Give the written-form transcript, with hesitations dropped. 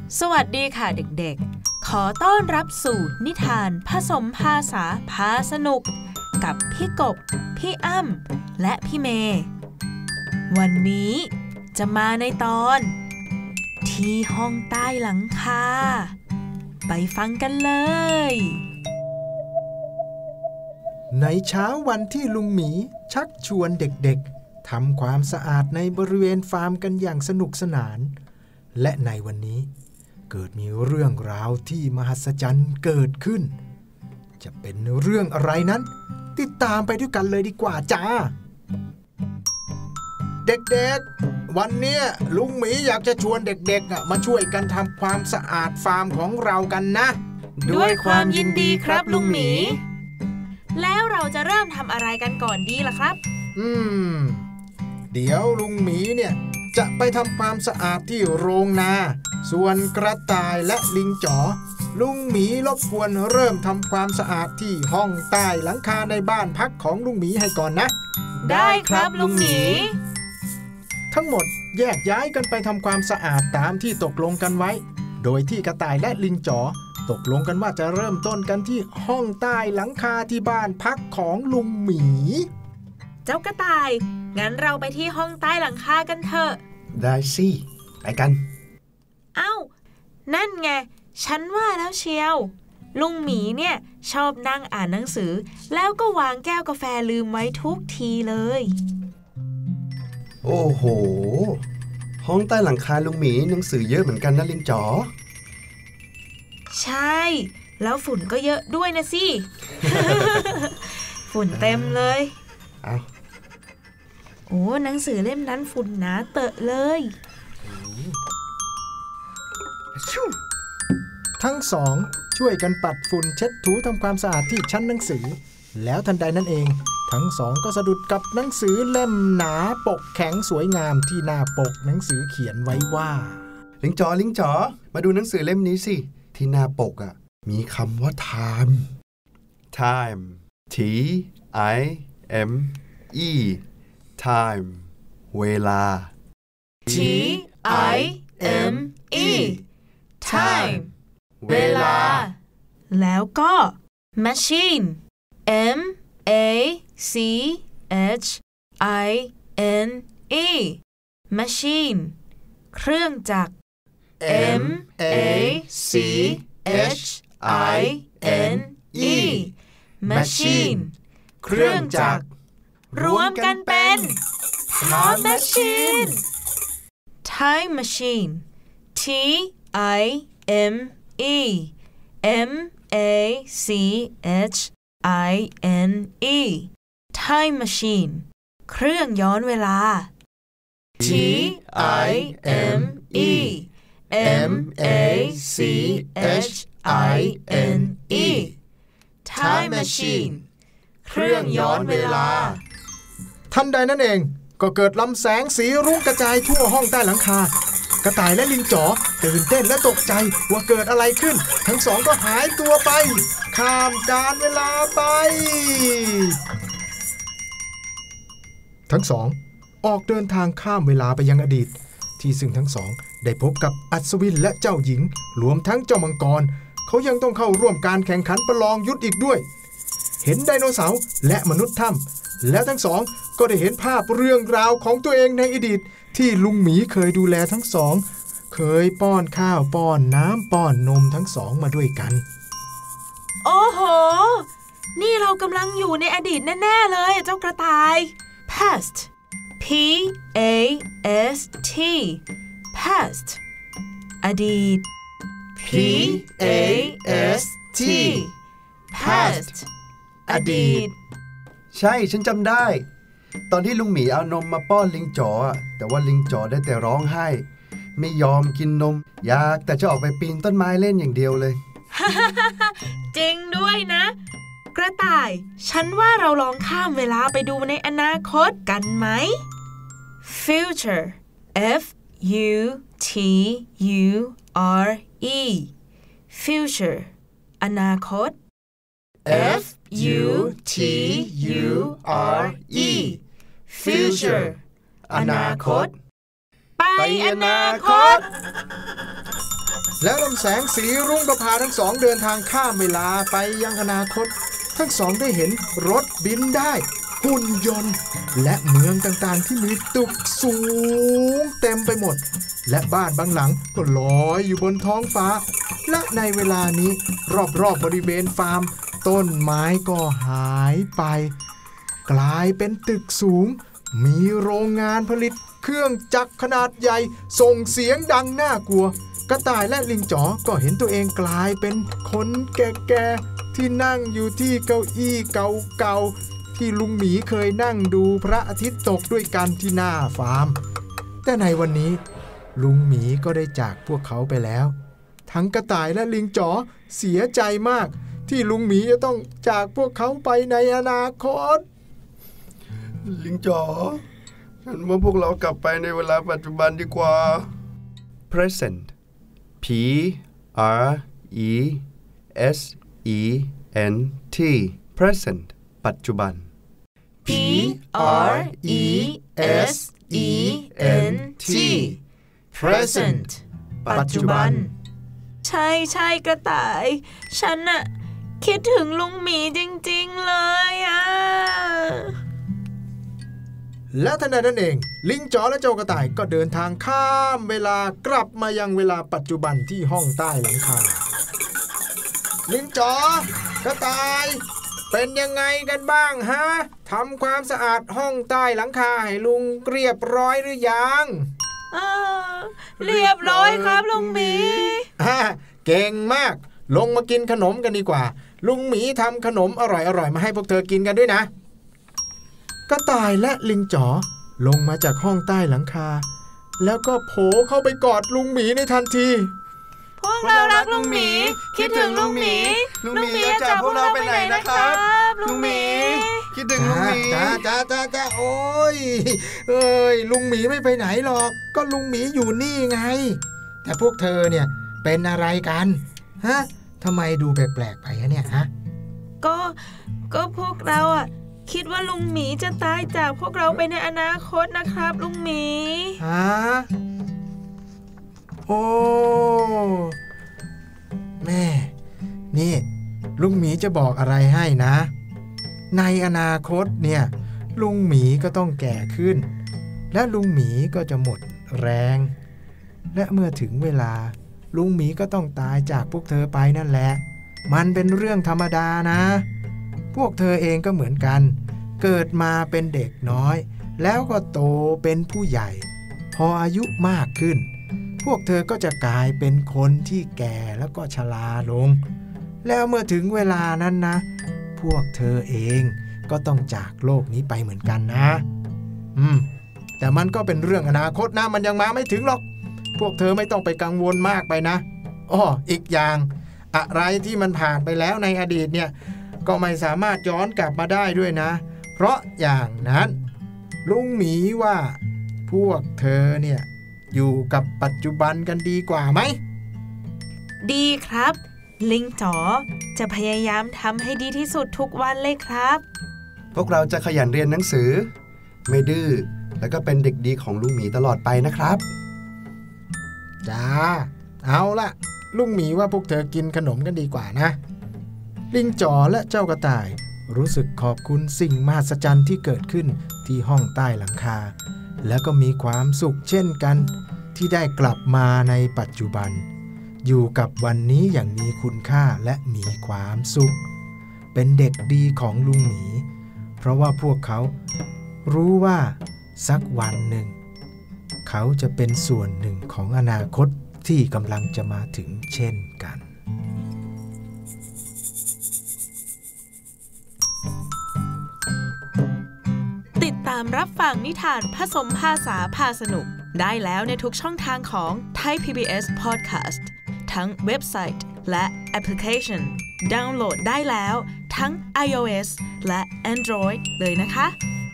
สวัสดีค่ะเด็กๆขอต้อนรับสู่นิทานผสมภาษาพาสนุกกับพี่กบพี่อ้ำและพี่เมย์วันนี้จะมาในตอนที่ห้องใต้หลังคาไปฟังกันเลยในเช้าวันที่ลุงหมีชักชวนเด็กๆทำความสะอาดในบริเวณฟาร์มกันอย่างสนุกสนานและในวันนี้เกิดมีเรื่องราวที่มหัศจรรย์เกิดขึ้นจะเป็นเรื่องอะไรนั้นติดตามไปด้วยกันเลยดีกว่าจ้าเด็กๆวันนี้ลุงหมีอยากจะชวนเด็กๆมาช่วยกันทำความสะอาดฟาร์มของเรากันนะด้วยความยินดีครับลุงหมีแล้วเราจะเริ่มทำอะไรกันก่อนดีล่ะครับเดี๋ยวลุงหมีเนี่ยจะไปทำความสะอาดที่โรงนาส่วนกระต่ายและลิงจ๋อลุงหมีรบกวนเริ่มทำความสะอาดที่ห้องใต้หลังคาในบ้านพักของลุงหมีให้ก่อนนะได้ครับลุงหมีทั้งหมดแยกย้ายกันไปทำความสะอาดตามที่ตกลงกันไว้โดยที่กระต่ายและลิงจ๋อตกลงกันว่าจะเริ่มต้นกันที่ห้องใต้หลังคาที่บ้านพักของลุงหมีเจ้ากระต่ายงั้นเราไปที่ห้องใต้หลังคากันเถอะได้สิไปกันเอ้านั่นไงฉันว่าแล้วเชียวลุงหมีเนี่ยชอบนั่งอ่านหนังสือแล้วก็วางแก้วกาแฟลืมไว้ทุกทีเลยโอ้โหห้องใต้หลังคาลุงหมีหนังสือเยอะเหมือนกันนะลิงจ๋อใช่แล้วฝุ่นก็เยอะด้วยนะสิ ฝุ่นเต็มเลยเอาโอ้หนังสือเล่มนั้นฝุ่นหนาเตอะเลยทั้งสองช่วยกันปัดฝุ่นเช็ดถูทำความสะอาดที่ชั้นหนังสือแล้วทันใดนั้นเองทั้งสองก็สะดุดกับหนังสือเล่มหนาปกแข็งสวยงามที่หน้าปกหนังสือเขียนไว้ว่าลิงจ๋อมาดูหนังสือเล่มนี้สิที่หน้าปกมีคำว่า time T I M E time เวลา T I M E time เวลาแล้วก็ machine M A C H I N E machine เครื่องจักร M A C H I N E machine เครื่องจักรรวมกันเป็น time machine time machine T I M E M A C H I N E time machine เครื่องย้อนเวลา T I M E M A C H I N E time machine เครื่องย้อนเวลาทันใดนั้นเองก็เกิดลำแสงสีรุ้งกระจายทั่วห้องใต้หลังคากระต่ายและลิงจ๋อตื่นเต้นและตกใจว่าเกิดอะไรขึ้นทั้งสองก็หายตัวไปข้ามกาลเวลาไปทั้งสองออกเดินทางข้ามเวลาไปยังอดีตที่ซึ่งทั้งสองได้พบกับอัศวินและเจ้าหญิงรวมทั้งเจ้ามังกรเขายังต้องเข้าร่วมการแข่งขันประลองยุทธอีกด้วยเห็นไดโนเสาร์และมนุษย์ถ้ำแล้วทั้งสองก็ได้เห็นภาพเรื่องราวของตัวเองในอดีตที่ลุงหมีเคยดูแลทั้งสองเคยป้อนข้าวป้อนน้ำป้อนนมทั้งสองมาด้วยกันโอ้โหนี่เรากำลังอยู่ในอดีตแน่ๆเลยเจ้ากระต่าย past P A S T past อดีต P A S T past อดีตใช่ฉันจำได้ตอนที่ลุงหมีเอานมมาป้อนลิงจ๋อแต่ว่าลิงจ๋อได้แต่ร้องไห้ไม่ยอมกินนมอยากแต่จะออกไปปีนต้นไม้เล่นอย่างเดียวเลยจริงด้วยนะกระต่ายฉันว่าเราลองข้ามเวลาไปดูในอนาคตกันไหม Future F U T U R E Future อนาคต F U T U R E Future อนาคตไปอนาคตแล้วลำแสงสีรุ่งก็พาทั้งสองเดินทางข้ามเวลาไปยังอนาคตทั้งสองได้เห็นรถบินได้หุ่นยนต์และเมืองต่างๆที่มีตึกสูงเต็มไปหมดและบ้านบางหลังก็ลอยอยู่บนท้องฟ้าและในเวลานี้รอบๆบริเวณฟาร์มต้นไม้ก็หายไปกลายเป็นตึกสูงมีโรงงานผลิตเครื่องจักรขนาดใหญ่ส่งเสียงดังน่ากลัวกระต่ายและลิงจ๋อก็เห็นตัวเองกลายเป็นคนแก่ๆที่นั่งอยู่ที่เก้าอี้เก่าๆที่ลุงหมีเคยนั่งดูพระอาทิตย์ตกด้วยกันที่หน้าฟาร์มแต่ในวันนี้ลุงหมีก็ได้จากพวกเขาไปแล้วทั้งกระต่ายและลิงจ๋อเสียใจมากที่ลุงหมีจะต้องจากพวกเขาไปในอนาคตลิงจ๋อฉันว่าพวกเรากลับไปในเวลาปัจจุบันดีกว่า present P R E S E N T present ปัจจุบัน P R E S E N T present ปัจจุบันใช่กระต่ายฉันน่ะคิดถึงลุงหมีจริงๆเลยอ่ะและทันใดนั้นเองลิงจ๋อและเจ้ากระต่ายก็เดินทางข้ามเวลากลับมายังเวลาปัจจุบันที่ห้องใต้หลังคาลิงจ๋อกระต่ายเป็นยังไงกันบ้างฮะทำความสะอาดห้องใต้หลังคาให้ลุงเรียบร้อยหรือยังเรียบร้อยครับลุงหมีเก่งมากลงมากินขนมกันดีกว่าลุงหมีทำขนมอร่อยๆมาให้พวกเธอกินกันด้วยนะกระต่ายและลิงจ๋อลงมาจากห้องใต้หลังคาแล้วก็โผล่เข้าไปกอดลุงหมีในทันทีพวกเรารักลุงหมีคิดถึงลุงหมีลุงหมีจะจากพวกเราไปไหนนะครับลุงหมีคิดถึงลุงหมีจ้าโอ้ยลุงหมีไม่ไปไหนหรอกก็ลุงหมีอยู่นี่ไงแต่พวกเธอเนี่ยเป็นอะไรกันฮะทำไมดูแปลกๆไปเนี่ยฮะก็พวกเราอ่ะคิดว่าลุงหมีจะตายจากพวกเราไปในอนาคตนะครับลุงหมีฮะโอ้แม่นี่ลุงหมีจะบอกอะไรให้นะในอนาคตเนี่ยลุงหมีก็ต้องแก่ขึ้นและลุงหมีก็จะหมดแรงและเมื่อถึงเวลาลุงหมีก็ต้องตายจากพวกเธอไปนั่นแหละมันเป็นเรื่องธรรมดานะพวกเธอเองก็เหมือนกันเกิดมาเป็นเด็กน้อยแล้วก็โตเป็นผู้ใหญ่พออายุมากขึ้นพวกเธอก็จะกลายเป็นคนที่แก่แล้วก็ชราลงแล้วเมื่อถึงเวลานั้นนะพวกเธอเองก็ต้องจากโลกนี้ไปเหมือนกันนะแต่มันก็เป็นเรื่องอนาคตนะมันยังมาไม่ถึงหรอกพวกเธอไม่ต้องไปกังวลมากไปนะอีกอย่างอะไรที่มันผ่านไปแล้วในอดีตเนี่ยก็ไม่สามารถย้อนกลับมาได้ด้วยนะเพราะอย่างนั้นลุงหมีว่าพวกเธอเนี่ยอยู่กับปัจจุบันกันดีกว่าไหมดีครับลิงจ๋อจะพยายามทำให้ดีที่สุดทุกวันเลยครับพวกเราจะขยันเรียนหนังสือไม่ดื้อแล้วก็เป็นเด็กดีของลุงหมีตลอดไปนะครับจ้าเอาล่ะลุงหมีว่าพวกเธอกินขนมกันดีกว่านะลิงจ๋อและเจ้ากระต่ายรู้สึกขอบคุณสิ่งมหัศจรรย์ที่เกิดขึ้นที่ห้องใต้หลังคาและก็มีความสุขเช่นกันที่ได้กลับมาในปัจจุบันอยู่กับวันนี้อย่างมีคุณค่าและมีความสุขเป็นเด็กดีของลุงหมีเพราะว่าพวกเขารู้ว่าสักวันหนึ่งเขาจะเป็นส่วนหนึ่งของอนาคตที่กำลังจะมาถึงเช่นกันติดตามรับฟังนิทานผสมภาษาพาสนุกได้แล้วในทุกช่องทางของ Thai PBS Podcast ทั้งเว็บไซต์และแอปพลิเคชันดาวน์โหลดได้แล้วทั้ง iOS และ Android เลยนะคะ